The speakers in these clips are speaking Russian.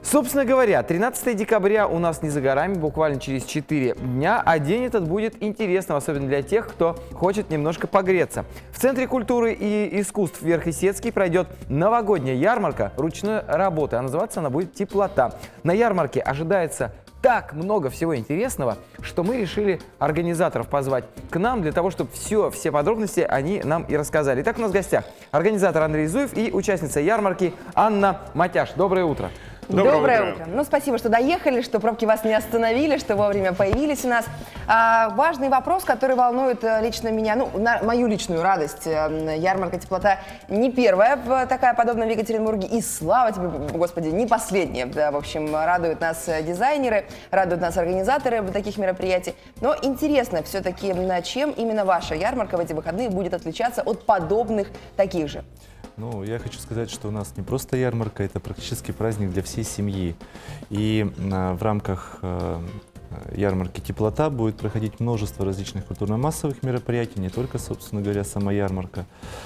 Собственно говоря, 13 декабря у нас не за горами, буквально через 4 дня, а день этот будет интересным, особенно для тех, кто хочет немножко погреться. В Центре культуры и искусств Верхесецкий пройдет новогодняя ярмарка ручной работы, а называться она будет «Теплота». На ярмарке ожидается так много всего интересного, что мы решили организаторов позвать к нам для того, чтобы все подробности они нам и рассказали. Итак, у нас в гостях организатор Андрей Зуев и участница ярмарки Анна Матяш. Доброе утро. Доброе утро. Ну, спасибо, что доехали, что пробки вас не остановили, что вовремя появились у нас. Важный вопрос, который волнует лично меня, ну, мою личную радость. Ярмарка «Теплота» не первая такая подобная в Екатеринбурге. И слава тебе, Господи, не последняя. Да, в общем, радуют нас дизайнеры, радуют нас организаторы таких мероприятий. Но интересно все-таки, чем именно ваша ярмарка в эти выходные будет отличаться от подобных таких же? Ну, я хочу сказать, что у нас не просто ярмарка, это практически праздник для всей семьи. И в рамках ярмарки «Теплота» будет проходить множество различных культурно-массовых мероприятий, не только, собственно говоря, сама ярмарка.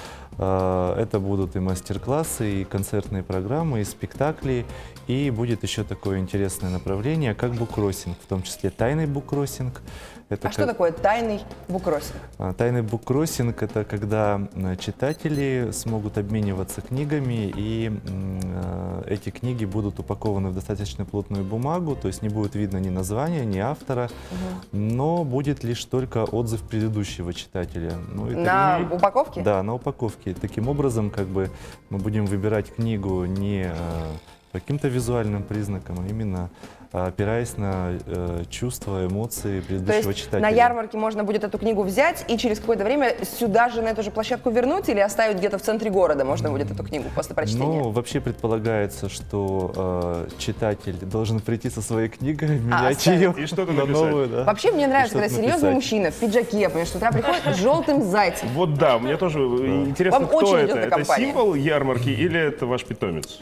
Это будут и мастер-классы, и концертные программы, и спектакли, и будет еще такое интересное направление, как буккроссинг, в том числе тайный буккроссинг. Что такое тайный буккроссинг? Тайный буккроссинг – это когда читатели смогут обмениваться книгами, и эти книги будут упакованы в достаточно плотную бумагу, то есть не будет видно ни названия, ни автора, но будет лишь только отзыв предыдущего читателя. Ну, на упаковке? Да, на упаковке. Таким образом, как бы мы будем выбирать книгу не по каким-то визуальным признакам, а именно опираясь на чувства, эмоции предыдущего читателя. На ярмарке можно будет эту книгу взять и через какое-то время сюда же, на эту же площадку вернуть, или оставить где-то в центре города можно будет эту книгу после прочтения? Ну, вообще предполагается, что читатель должен прийти со своей книгой, менять ее и что-то на новую. Да. Вообще мне нравится, когда серьезный мужчина в пиджаке, потому что туда приходит с желтым зайцем. Вот да, мне тоже интересно, кто это. Это символ ярмарки или это ваш питомец?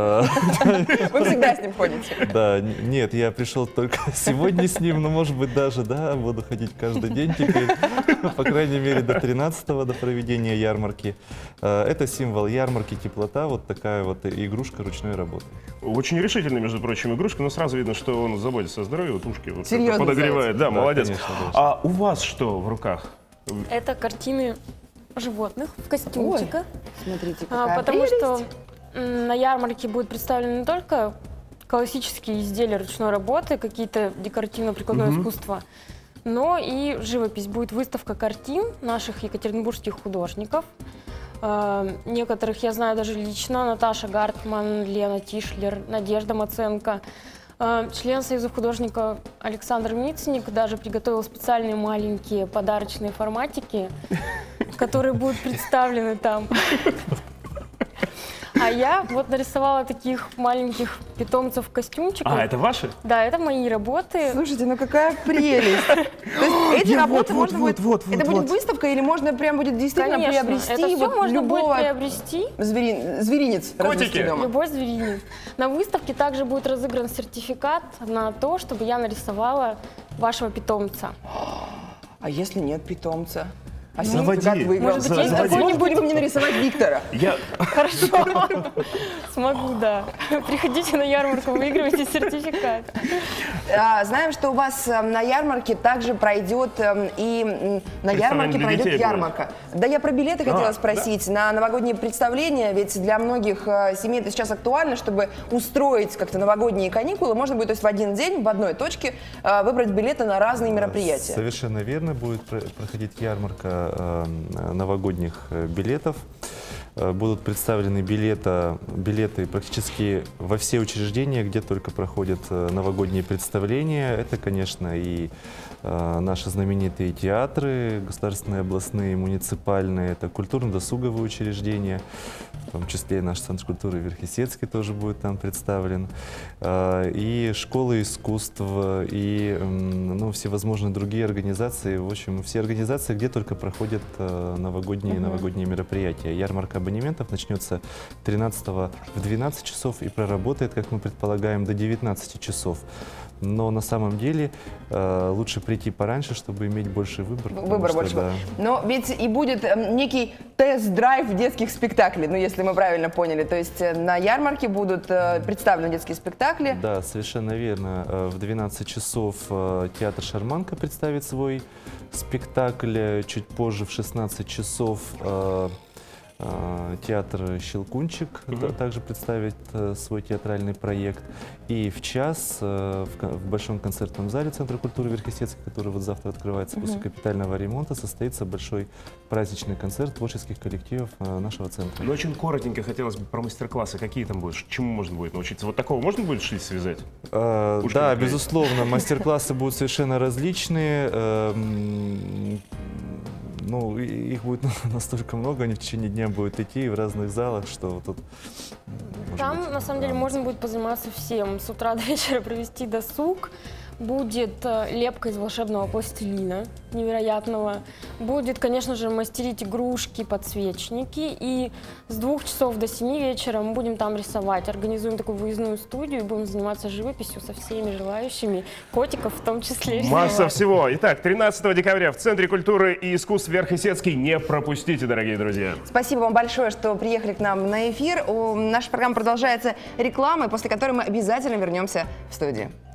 Вы всегда с ним ходите? Да, нет, я пришел только сегодня с ним, но может быть даже, да, буду ходить каждый день теперь, по крайней мере до 13-го, до проведения ярмарки. Это символ ярмарки «Теплота», вот такая вот игрушка ручной работы. Очень решительная, между прочим, игрушка, но сразу видно, что он заботится о здоровье, вот ушки вот серьезно подогревает. Да, молодец. Конечно, а у вас что в руках? Это картины животных в костюмчиках. Смотрите, какая потому прелесть. что на ярмарке будут представлены не только классические изделия ручной работы, какие-то декоративно-прикладное искусство, но и живопись. Будет выставка картин наших екатеринбургских художников. Некоторых я знаю даже лично: Наташа Гартман, Лена Тишлер, Надежда Маценко. Член Союза художников Александр Мицник даже приготовил специальные маленькие подарочные форматики, которые будут представлены там. А я вот нарисовала таких маленьких питомцев-костюмчиков. А, это ваши? Да, это мои работы. Слушайте, ну какая прелесть! То есть эти работы можно будет... Это будет выставка или можно прям будет действительно приобрести? Это все можно будет приобрести. Зверинец развести дома. Любой зверинец. На выставке также будет разыгран сертификат на то, чтобы я нарисовала вашего питомца. А если нет питомца? А заводи. Может быть, есть какой-нибудь мне нарисовать Виктора? Хорошо. Смогу, да. Приходите на ярмарку, выигрывайте сертификат. Знаем, что у вас на ярмарке также пройдет и на ярмарке пройдет ярмарка. Да, я про билеты хотела спросить. На новогодние представления, ведь для многих семей это сейчас актуально, чтобы устроить как-то новогодние каникулы, можно будет, то есть в один день, в одной точке выбрать билеты на разные мероприятия. Совершенно верно, будет проходить ярмарка новогодних билетов. Будут представлены билеты практически во все учреждения, где только проходят новогодние представления. Это, конечно, и наши знаменитые театры, государственные, областные, муниципальные, это культурно-досуговые учреждения, в том числе и наш Центр культуры Верхесецкий тоже будет там представлен, и школы искусств, и всевозможные другие организации, в общем, все организации, где только проходят новогодние мероприятия. Ярмарка абонементов начнется 13-го в 12 часов и проработает, как мы предполагаем, до 19 часов. Но на самом деле лучше прийти пораньше, чтобы иметь больше выбор. Выбор больше. Да. Но ведь и будет некий тест-драйв детских спектаклей, ну если мы правильно поняли. То есть на ярмарке будут представлены детские спектакли. Да, совершенно верно. В 12 часов театр «Шарманка» представит свой спектакль. Чуть позже, в 16 часов, театр «Щелкунчик» также представит свой театральный проект. И в час в Большом концертном зале Центра культуры Верхесецк, который вот завтра открывается после капитального ремонта, состоится большой праздничный концерт творческих коллективов нашего центра. Ну, очень коротенько хотелось бы про мастер-классы. Какие там будут? Чему можно будет научиться? Вот такого можно будет шить, связать? Да, безусловно, мастер-классы будут совершенно различные. Ну, их будет настолько много, они в течение дня будут идти в разных залах, что тут... Там, на самом деле, можно будет позаниматься всем. С утра до вечера провести досуг. Будет лепка из волшебного пластилина, невероятного. Будет, конечно же, мастерить игрушки, подсвечники. И с 2 часов до 7 вечера мы будем там рисовать. Организуем такую выездную студию и будем заниматься живописью со всеми желающими, котиков в том числе. Масса всего. Итак, 13 декабря в Центре культуры и искусств Верхесецкий. Не пропустите, дорогие друзья. Спасибо вам большое, что приехали к нам на эфир. Наша программа продолжается рекламой, после которой мы обязательно вернемся в студию.